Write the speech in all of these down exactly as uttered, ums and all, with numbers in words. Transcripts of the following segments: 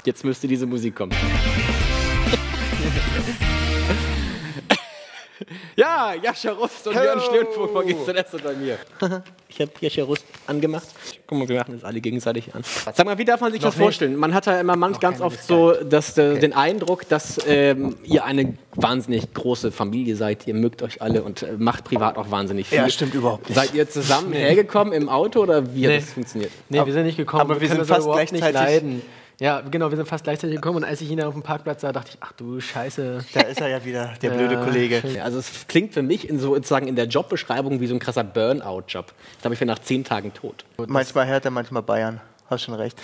Jetzt müsste diese Musik kommen. Ja, Jascha Rust und Jörn Schlönvogt von G Z S und bei mir. Ich habe Jascha Rust angemacht. Guck mal, wir machen das alle gegenseitig an. Sag mal, wie darf man sich das vorstellen? Man hat ja immer man ganz oft so dass, äh, okay. den Eindruck, dass ähm, ihr eine wahnsinnig große Familie seid. Ihr mögt euch alle und äh, macht privat auch wahnsinnig viel. Ja, stimmt überhaupt nicht. Seid ihr zusammen nee. hergekommen im Auto oder wie nee. hat das funktioniert? Nee, aber, wir sind nicht gekommen. Aber wir, wir sind fast gleichzeitig nicht leiden. Ja, genau, wir sind fast gleichzeitig gekommen und als ich ihn dann auf dem Parkplatz sah, dachte ich, ach du Scheiße. Da ist er ja wieder, der blöde ja, Kollege. Ja, also es klingt für mich in so, sozusagen in der Jobbeschreibung wie so ein krasser Burnout-Job. Da habe ich mir nach zehn Tagen tot. Manchmal Hertha, manchmal Bayern. Hast schon recht.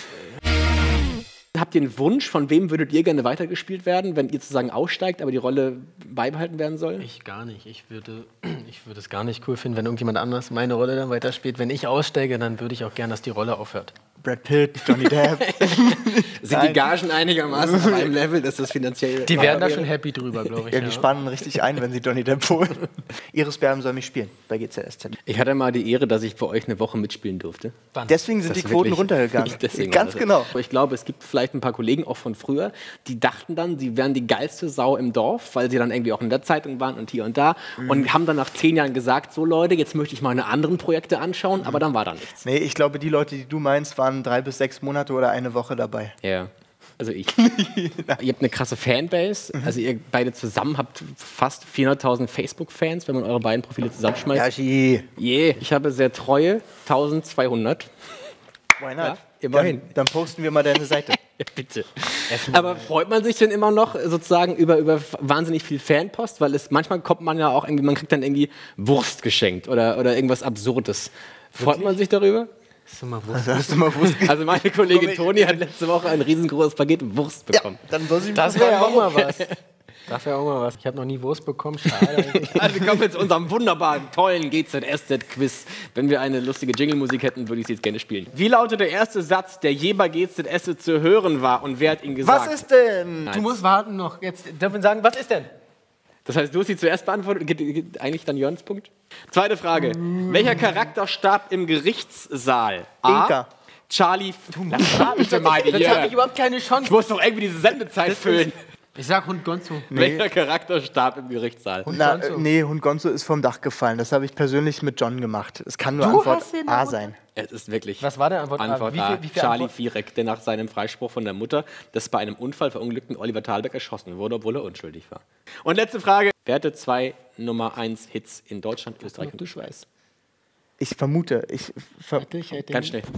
Habt ihr einen Wunsch, von wem würdet ihr gerne weitergespielt werden, wenn ihr sozusagen aussteigt, aber die Rolle beibehalten werden soll? Ich gar nicht. Ich würde, ich würde es gar nicht cool finden, wenn irgendjemand anders meine Rolle dann weiterspielt. Wenn ich aussteige, dann würde ich auch gerne, dass die Rolle aufhört. Brad Pitt, Johnny Depp. Sind die Gagen einigermaßen auf einem Level, dass das finanziell... Die wären da schon happy drüber, glaube ich. Ja, die ja. spannen richtig ein, wenn sie Johnny Depp holen. Iris Berben soll mich spielen bei G Z S Z. Ich hatte mal die Ehre, dass ich bei euch eine Woche mitspielen durfte. Wann? Deswegen sind das die Quoten runtergegangen. Deswegen Ganz genau. Ich glaube, es gibt vielleicht ein paar Kollegen auch von früher, die dachten dann, sie wären die geilste Sau im Dorf, weil sie dann irgendwie auch in der Zeitung waren und hier und da mhm. und haben dann nach zehn Jahren gesagt, so Leute, jetzt möchte ich meine anderen Projekte anschauen, mhm. aber dann war da nichts. Nee, ich glaube, die Leute, die du meinst, waren drei bis sechs Monate oder eine Woche dabei. Ja, also ich. Ihr habt eine krasse Fanbase, mhm. also ihr beide zusammen habt fast vierhunderttausend Facebook-Fans, wenn man eure beiden Profile zusammenschmeißt. Ja, je. Je. Ich habe sehr treue eintausendzweihundert. Why not? Ja, immerhin. Dann, dann posten wir mal deine Seite. Ja, bitte. Aber freut man sich denn immer noch sozusagen über, über wahnsinnig viel Fanpost? Weil es manchmal kommt man ja auch irgendwie, man kriegt dann irgendwie Wurst geschenkt oder, oder irgendwas Absurdes. Freut Wirklich? man sich darüber? Hast du mal Wurst? Hast du mal Wurst? Also meine Kollegin Toni hat letzte Woche ein riesengroßes Paket Wurst bekommen. Ja, dann soll sie das wäre ja auch mal was. Das wäre auch mal was. Ich habe noch nie Wurst bekommen. Schade. Also wir kommen jetzt zu unserem wunderbaren, tollen G Z S Z-Quiz. Wenn wir eine lustige Jingle-Musik hätten, würde ich sie jetzt gerne spielen. Wie lautet der erste Satz, der je bei G Z S Z zu hören war und wer hat ihn gesagt? Was ist denn? Nein. Du musst warten noch. Jetzt dürfen wir sagen, was ist denn? Das heißt, du hast sie zuerst beantwortet. Eigentlich dann Jörns Punkt. Zweite Frage. Mm. Welcher Charakter starb im Gerichtssaal? A. Inka. Charlie... Lass mal bitte mal die Jetzt habe ich überhaupt keine Chance. Ich muss doch irgendwie diese Sendezeit das füllen. Ich sag Hund Gonzo. Nee. Welcher Charakter starb im Gerichtssaal? Hund Na, Gonzo. Nee, Hund Gonzo ist vom Dach gefallen. Das habe ich persönlich mit John gemacht. Es kann nur du Antwort A sein. Es ist wirklich Was war der Antwort, Antwort A? A? Wie viel, wie viel Charlie Antwort? Vierek, der nach seinem Freispruch von der Mutter des bei einem Unfall verunglückten Oliver Thalberg erschossen wurde, obwohl er unschuldig war. Und letzte Frage. Wer hatte zwei Nummer eins Hits in Deutschland, Österreich und der Schweiz? Ich vermute. Ich ver Ganz schnell.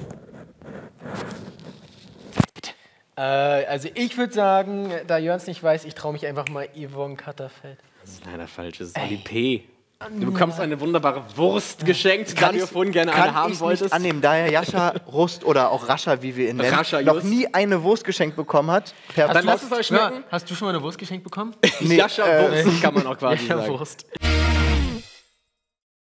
Äh, also ich würde sagen, da Jörns nicht weiß, ich traue mich einfach mal Yvonne Katterfeld. Das ist leider falsch. Das ist Oli P. Du bekommst eine wunderbare Wurst geschenkt, kann da du ich, vorhin gerne kann eine haben ich wolltest. Nicht annehmen, da er Jascha Rust oder auch Rascha, wie wir ihn nennen, Rascha noch Just. nie eine Wurst geschenkt bekommen hat. Per Dann lass es euch schmecken. Ja, hast du schon mal eine Wurst geschenkt bekommen? Nee, Jascha äh, Wurst kann man auch quasi Jascha sagen. Wurst.